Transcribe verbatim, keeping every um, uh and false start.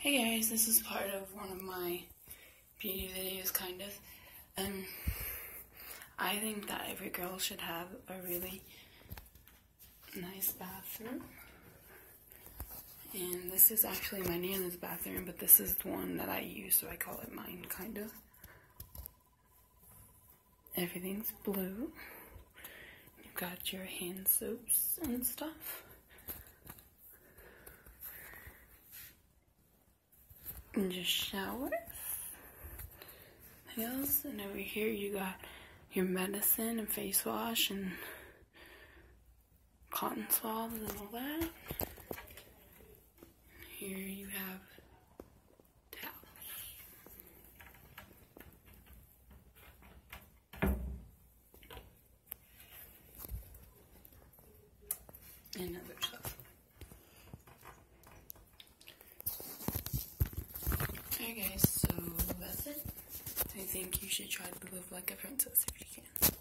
Hey guys, this is part of one of my beauty videos, kind of. Um, I think that every girl should have a really nice bathroom. And this is actually my Nana's bathroom, but this is the one that I use, so I call it mine, kind of. Everything's blue. You've got your hand soaps and stuff. And just shower. Else, and over here you got your medicine and face wash and cotton swabs and all that. Here you have towels. And other stuff. Okay guys, so that's it. I think you should try to live like a princess if you can.